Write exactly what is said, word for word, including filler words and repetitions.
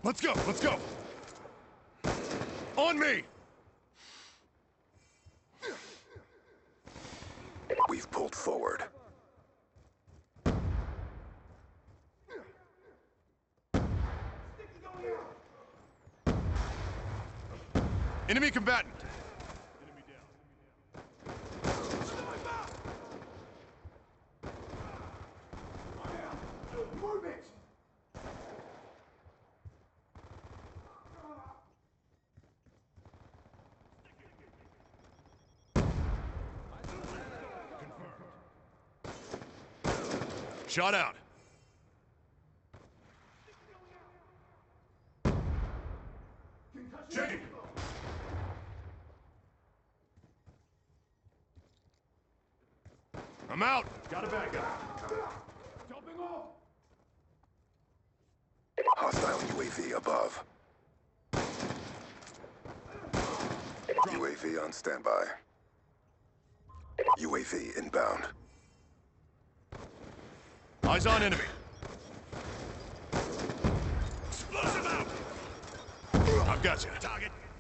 Let's go, let's go! On me! We've pulled forward. Enemy combatant! Shot out. Checking. I'm out. Got a back up. Jumping off. Hostile U A V above. Drop. U A V on standby. U A V inbound. Eyes on enemy. Explosive out! I've got you. Target.